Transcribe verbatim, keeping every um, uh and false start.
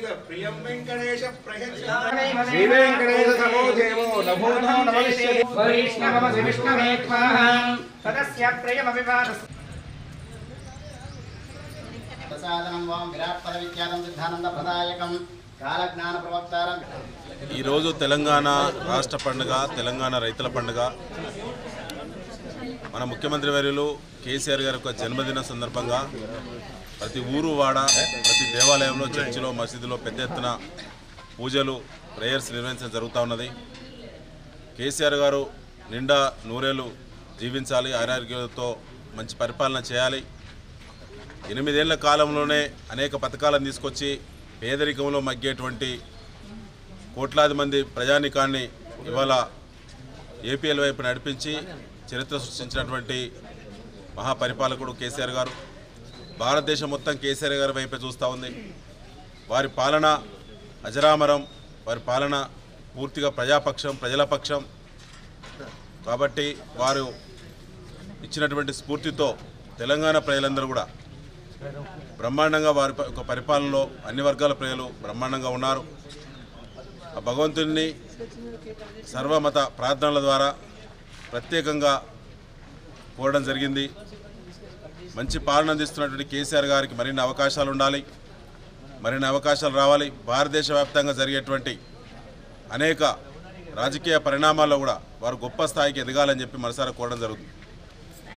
प्रियं वेंकटेश श्री वेंकटेश समो देवो नभूतो नमस्ते वैष्णवमसि विष्णवे त्वाहं तदस्य प्रियमभिवादः प्रसादनं वां विराट पदविख्यातं सिद्धानंद प्रदायकं కాలజ్ఞాన ప్రవక్తారం ఈ రోజు తెలంగాణ రాష్ట్ర పండుగ తెలంగాణ రైతుల పండుగ మన ముఖ్యమంత్రి వర్యులు కేసీఆర్ గారి యొక్క జన్మదిన సందర్భంగా ప్రతి ఊరు వాడ ప్రతి దేవాలయంలో చర్చిలో మసీదులో పెద్ద ఎత్తున పూజలు ప్రేయర్స్ నిర్వహించడం జరుగుతూ ఉన్నది. కేసీఆర్ గారు నిండా నూరేళ్ళు జీవించాలి, ఆరోగ్యంతో మంచి పరిపాలన చేయాలి. ఎనిమిదేళ్ల కాలంలోనే అనేక పథకాలను తీసుకొచ్చి పేదరికంలో మగ్గేటువంటి కోట్లాది మంది ప్రజానికాన్ని ఇవాళ ఏపీఎల్ వైపు నడిపించి చరిత్ర సృష్టించినటువంటి మహాపరిపాలకుడు కేసీఆర్ గారు. భారతదేశం మొత్తం కేసీఆర్ గారి వైపే చూస్తూ ఉంది. వారి పాలన అజరామరం, వారి పాలన పూర్తిగా ప్రజాపక్షం, ప్రజల పక్షం. కాబట్టి వారు ఇచ్చినటువంటి స్ఫూర్తితో తెలంగాణ ప్రజలందరూ కూడా బ్రహ్మాండంగా వారి ఒక పరిపాలనలో అన్ని వర్గాల ప్రజలు బ్రహ్మాండంగా ఉన్నారు. ఆ భగవంతుని సర్వమత ప్రార్థనల ద్వారా ప్రత్యేకంగా కోరడం జరిగింది. మంచి పాలన అందిస్తున్నటువంటి కేసీఆర్ గారికి మరిన్ని అవకాశాలు ఉండాలి, మరిన్ని అవకాశాలు రావాలి. భారతదేశ వ్యాప్తంగా జరిగేటువంటి అనేక రాజకీయ పరిణామాల్లో కూడా వారు గొప్ప స్థాయికి ఎదగాలని చెప్పి మనసారా కోరడం జరుగుతుంది.